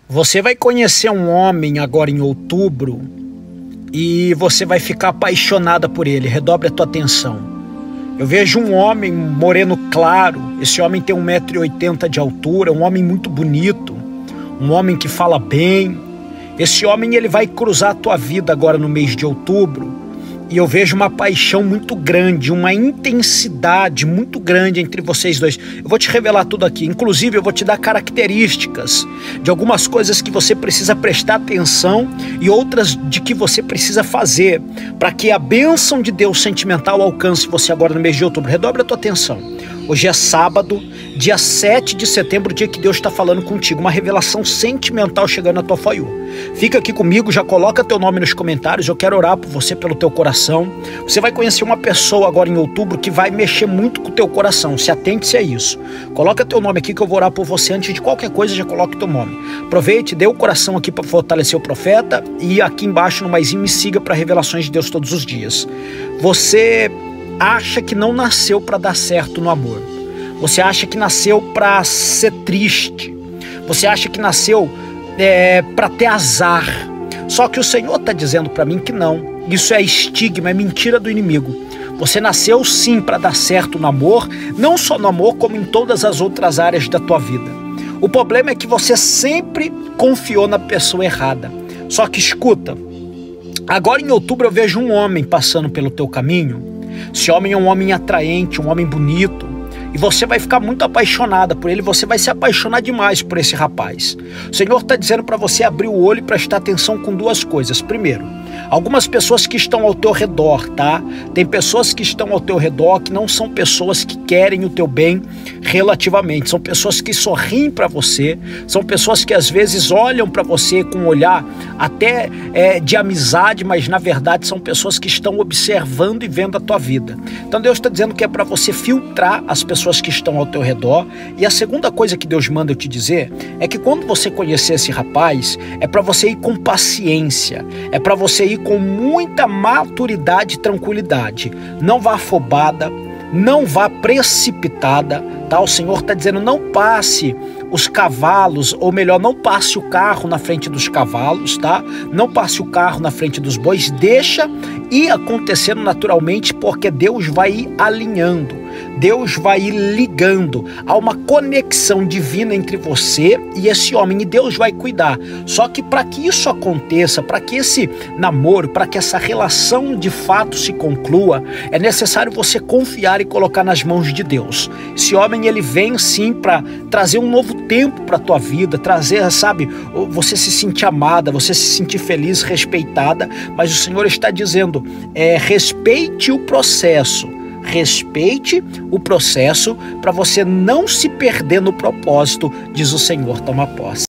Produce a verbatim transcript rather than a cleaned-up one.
Você vai conhecer um homem agora em outubro e você vai ficar apaixonada por ele. Redobre a tua atenção. Eu vejo um homem moreno claro. Esse homem tem um metro e oitenta de altura, um homem muito bonito, um homem que fala bem. Esse homem ele vai cruzar a tua vida agora no mês de outubro. E eu vejo uma paixão muito grande, uma intensidade muito grande entre vocês dois. Eu vou te revelar tudo aqui. Inclusive, eu vou te dar características de algumas coisas que você precisa prestar atenção e outras de que você precisa fazer para que a bênção de Deus sentimental alcance você agora no mês de outubro. Redobre a tua atenção. Hoje é sábado, dia sete de setembro, dia que Deus está falando contigo. Uma revelação sentimental chegando na tua For You. Fica aqui comigo, já coloca teu nome nos comentários. Eu quero orar por você, pelo teu coração. Você vai conhecer uma pessoa agora em outubro que vai mexer muito com o teu coração. Se atente-se a isso. Coloca teu nome aqui que eu vou orar por você. Antes de qualquer coisa, já coloque teu nome. Aproveite, dê o coração aqui para fortalecer o profeta. E aqui embaixo no maisinho me siga para revelações de Deus todos os dias. Você acha que não nasceu para dar certo no amor. Você acha que nasceu para ser triste. Você acha que nasceu é, para ter azar. Só que o Senhor está dizendo para mim que não. Isso é estigma, é mentira do inimigo. Você nasceu sim para dar certo no amor, não só no amor, como em todas as outras áreas da tua vida. O problema é que você sempre confiou na pessoa errada. Só que escuta, agora em outubro eu vejo um homem passando pelo teu caminho. Esse homem é um homem atraente, um homem bonito. E você vai ficar muito apaixonada por ele, você vai se apaixonar demais por esse rapaz. O Senhor está dizendo para você abrir o olho e prestar atenção com duas coisas. Primeiro, algumas pessoas que estão ao teu redor, tá? Tem pessoas que estão ao teu redor que não são pessoas que querem o teu bem relativamente. São pessoas que sorriem para você, são pessoas que às vezes olham para você com um olhar até é, de amizade, mas na verdade são pessoas que estão observando e vendo a tua vida. Então Deus está dizendo que é para você filtrar as pessoas que estão ao teu redor. E a segunda coisa que Deus manda eu te dizer é que quando você conhecer esse rapaz, é para você ir com paciência, é para você ir com muita maturidade e tranquilidade. Não vá afobada, não vá precipitada, tá? O Senhor está dizendo, não passe os cavalos, ou melhor, não passe o carro na frente dos cavalos, tá? Não passe o carro na frente dos bois, deixa ir acontecendo naturalmente, porque Deus vai ir alinhando, Deus vai ir ligando. Há uma conexão divina entre você e esse homem, e Deus vai cuidar. Só que para que isso aconteça, para que esse namoro, para que essa relação de fato se conclua, é necessário você confiar e colocar nas mãos de Deus. Esse homem, ele vem sim para trazer um novo tempo para a tua vida, trazer, sabe, você se sentir amada, você se sentir feliz, respeitada, mas o Senhor está dizendo, é, respeite o processo, respeite o processo para você não se perder no propósito, diz o Senhor. Toma posse.